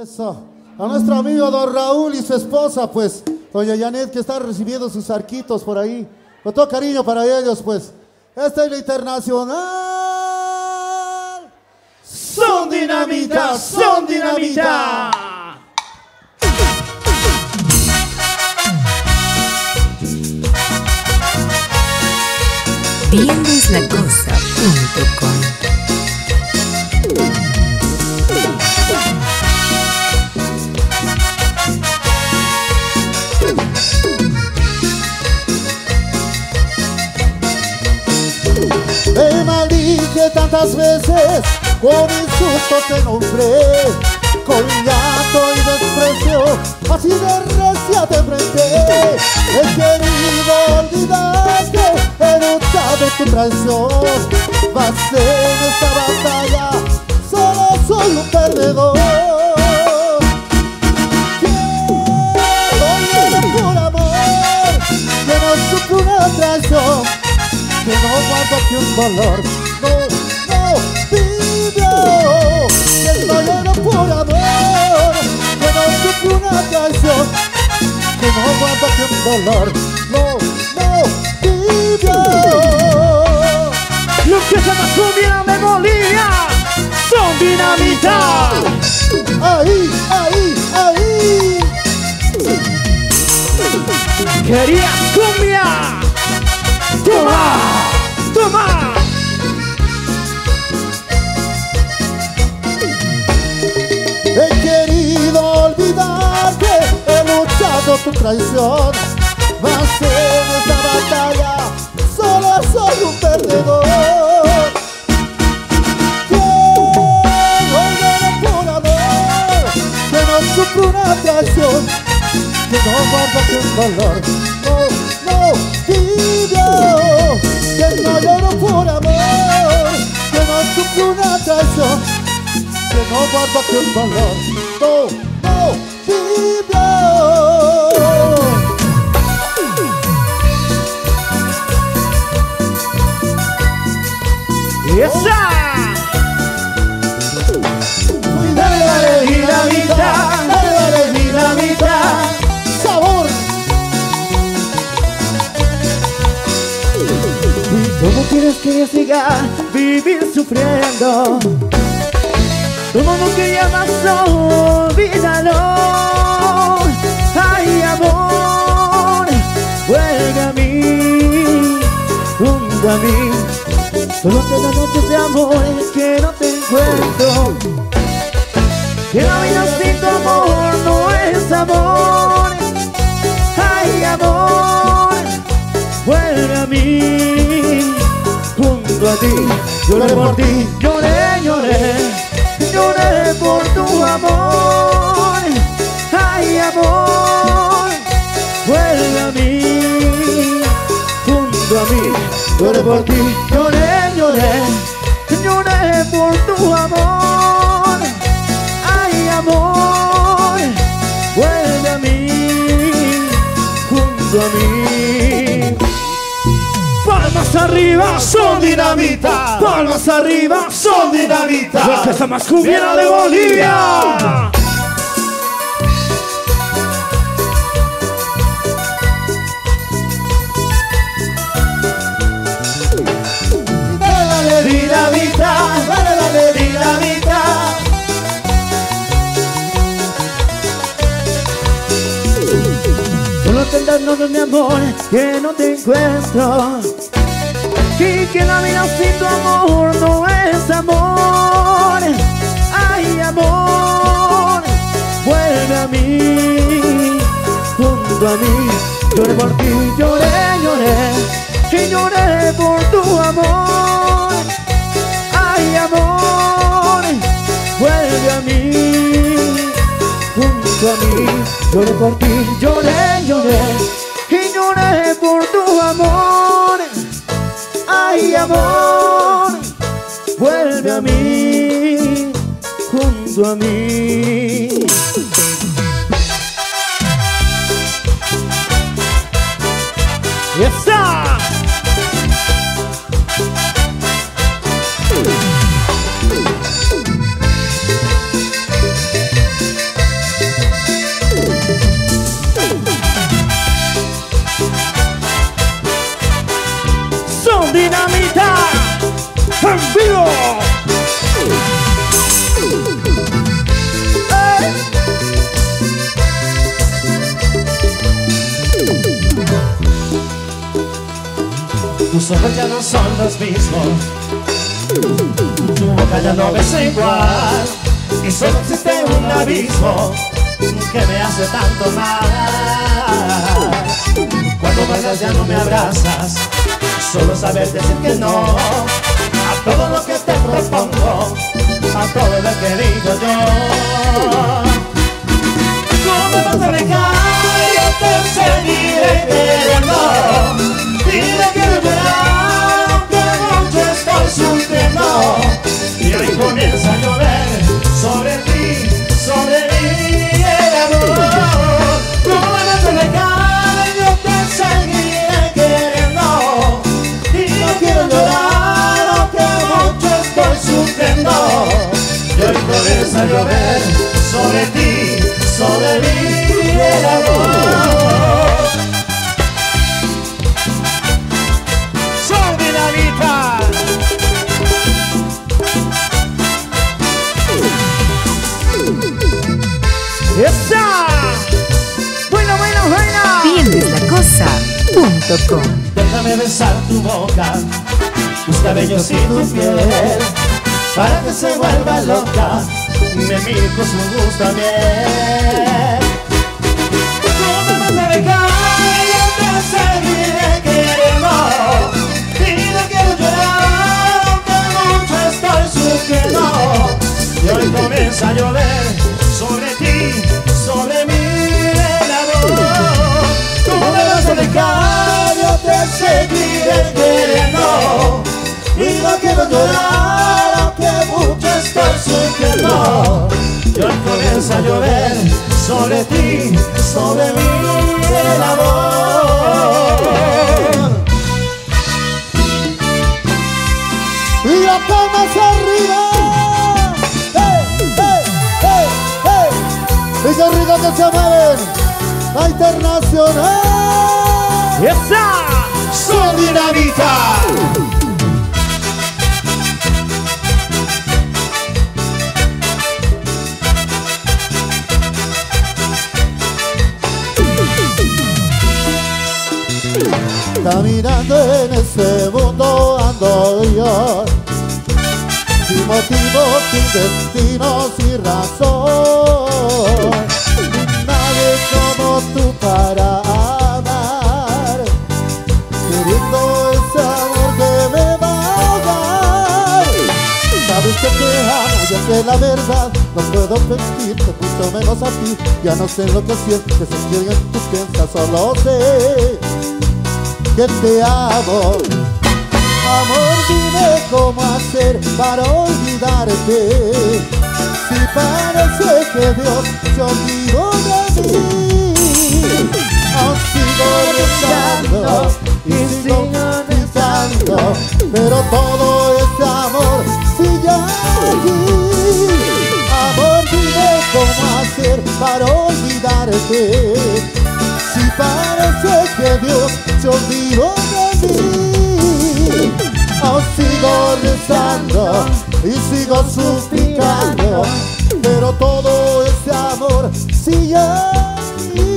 Eso. A nuestro amigo don Raúl y su esposa, pues, doña Janet, que está recibiendo sus arquitos por ahí. Con todo cariño para ellos, pues. Esta es la internacional. ¡Son dinamita! ¡Son dinamita! Vieneslacosta.com. Me maldije tantas veces, con insultos te nombré, con llanto y desprecio, así de recia te enfrenté. He querido olvidarte, he luchado tu traición, mas en esta batalla solo soy un perdedor. Quiero por amor, que no supo una traición, que no guardo aquí un dolor, no vivo, que no lloro por amor, que no sufro una traición, que no guardo aquí un dolor, no vivo. Los que se me subieron de Bolivia son dinamita. Ahí. ¿Querías cumbia? ¡Toma! ¡Toma! He querido olvidarte, he luchado tu traición, mas en esta batalla solo soy un perdedor. Quiero llorar por amor, que no sufro una traición, que no guardo aquí un dolor, no vivo, que no lloro por amor, que no sufro una traición, que no guardo aquí un dolor, no vivo. ¡Esa! Dale, dinamita, dale, dinamita, sabor. ¿Cómo quieres que yo siga vivir sufriendo? ¿Cómo no quería más? Olvídalo. Ay, amor, vuelve a mí, junto a mí. Solo quedan noches de amores que no te encuentro. Que la vida sin tu amor no es amor. Ay, amor, vuelve a mí, junto a ti. Lloré por ti, lloré por tu amor. Ay, amor, vuelve a mí, junto a mí. Lloré por ti, lloré por tu amor. Ay, amor, vuelve a mí, junto a mí. Palmas arriba, son dinamita. Palmas arriba, son dinamita. Los que están más cubiertos de Bolivia. Dale, dinamita, dale, dinamita. Solo tendrás noches, mi amor, que no te encuentro. Y que la vida sin tu amor no es amor. Ay, amor, vuelve a mí, junto a mí. Lloré por ti, lloré por tu amor. Ay, amor, vuelve a mí, junto a mí. Lloré por ti, lloré por tu amor. Ay, amor, vuelve a mí, junto a mí. ¡Esa! tus ojos ya no son los mismos, tu boca ya no besa igual, y solo existe un abismo que me hace tanto mal. Cuando bailas ya no me abrazas, solo saber decir que no a todo lo que te propongo, a todo lo que digo yo. No me vas a dejar, yo te seguiré queriendo, y me quiero llorar, aunque mucho estoy sufriendo. Y hoy comienza a llover sobre ti, sobre mí, el amor. No me vas a dejar, yo te seguiré queriendo, y no quiero llorar, aunque mucho estoy sufriendo. Y hoy comienza a llover sobre ti, sobre mí, el amor. Son Dinamita. ¡Esa! ¡Buena, buena, buena! Vieneslacosa.com. Déjame besar tu boca, tus cabellos y tu piel, para que se vuelva loca, me mire con su gusto a miel. No me vas a dejar, yo te seguiré queriendo, y no quiero llorar, aunque mucho estoy sufriendo. Y hoy comienza a llover sobre ti, sobre mí, el amor. No me vas a dejar, yo te seguiré queriendo, y no quiero llorar, aunque mucho estoy sufriendo. Y hoy comienza a llover sobre ti, sobre mí, el amor. Y la palmas arriba. ¡Hey, hey, hey, hey! Y qué rico que se mueven. La internacional. ¡Esa! ¡Son Dinamita! Caminando en este mundo ando yo, sin motivos, sin destino, sin razón. Nadie como tú para amar, queriendo ese amor que me va a ahogar. Sabes que te amo y aunque la verdad no puedo mentirte, mucho menos a ti. Ya no sé lo que sientes, que se quieren en tus piensas, solo sé que te amo. Amor, dime cómo hacer para olvidarte, si parece que Dios se olvidó de mí. Aún sigo rezando y sigo pensando, pero todo este amor sigue aquí. Amor, dime cómo hacer para olvidarte, si parece que Dios se olvidó de mí. Aún sigo rezando y sigo suplicando, pero todo ese amor sigue ahí.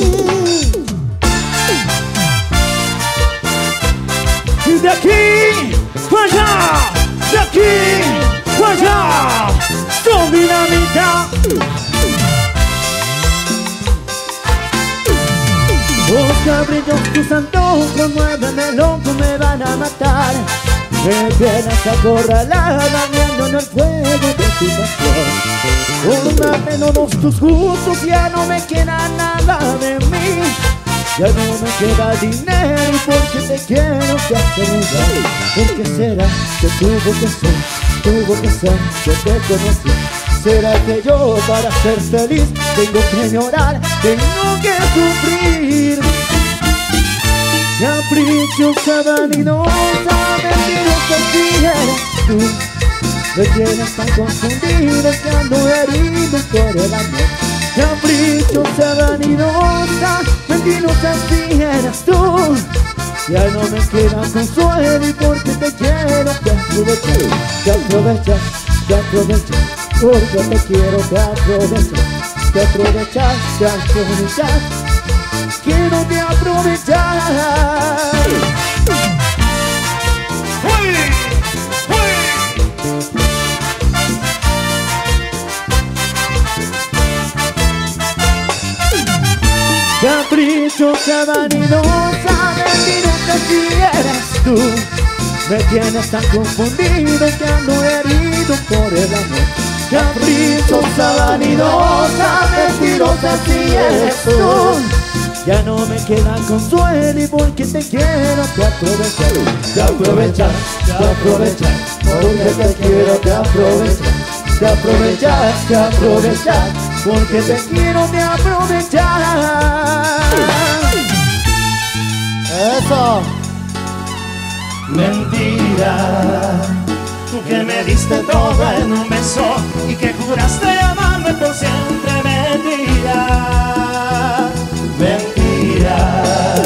Y de aquí para allá, de aquí para allá, Son Dinamita. Los cabrillos, tus antojos, muéveme loco, me van a matar. Me tienes acorralada, viendo en el fuego de tu pasión. Una menos tus gustos, ya no me queda nada de mí. Ya no me queda dinero porque te quiero que asegurar. ¿Por qué será que tuvo que ser que te conocí? ¿Será que yo para ser feliz tengo que llorar, tengo que sufrir? Caprichosa, vanidosa, mentirosa, si eres tú. Me tienes tan confundido que ando herido por el amor. Caprichosa, vanidosa, mentirosa, si eres tú. Ya no me queda consuelo y porque te quiero te aprovechas, te aprovechas, te aprovechas. Porque te quiero, te aprovechas, te aprovechas, te aprovechas. Quiero te aprovechar. Caprichosa, vanidosa, mentirosa si eres tú. Me tienes tan confundido que ando herido por el amor. Caprichosa, vanidosa, mentirosa si eres tú. Ya no me queda consuelo y porque te quiero te aprovechar. Te aprovechar, te aprovechar, porque te quiero te aprovechar. Te aprovechar, te aprovechar, porque te quiero te aprovechar. Eso. Mentira, tú que me diste todo en un beso y que juraste amarme por siempre. Mentira, mentira.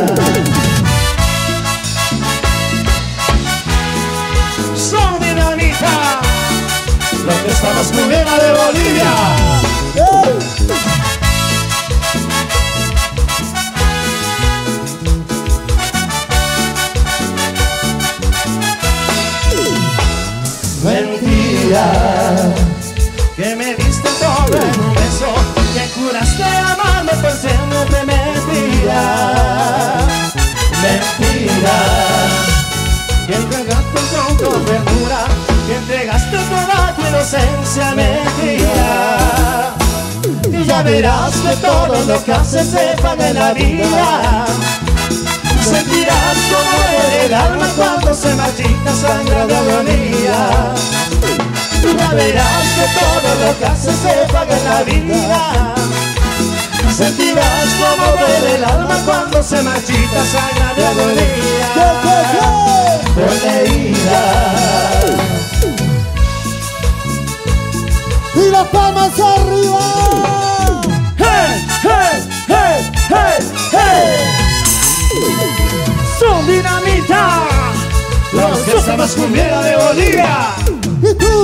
Son dinamita, la que está más cubierta de Bolivia. Mentira, que me diste todo en un beso, que juraste amarme por siempre. Mentira, mentira, que entregaste con tu ternura, que entregaste toda tu inocencia. Mentira, y ya verás que todo lo que haces se paga en la vida. Sentirás como duele el alma cuando se marchita sangre de agonía. Ya verás que todo lo que haces se paga en la vida. Sentirás como duele el alma cuando se marchita sangre de agonía. Por la herida. Y las palmas arriba. ¡Hey, hey, hey, hey, hey! Son dinamita, la orquesta más cumbiera de Bolivia. Y tú.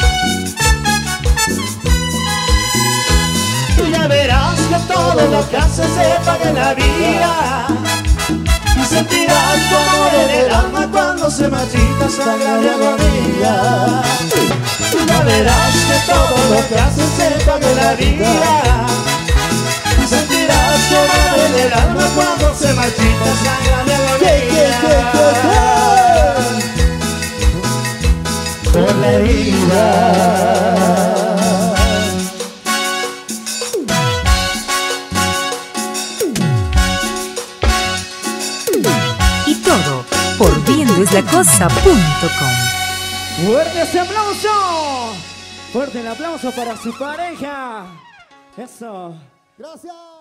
Tú ya verás que todo lo que haces se paga en la vida. Y sentirás como duele el alma cuando se marchita sangre de agonía. Tú ya verás que todo lo que haces se paga en la vida. Y sentirás como duele el alma cuando se marchita sangre de agonía. Por la herida. Y todo por biendeslacosa.com. Fuerte ese aplauso. Fuerte el aplauso para su pareja. Eso. Gracias.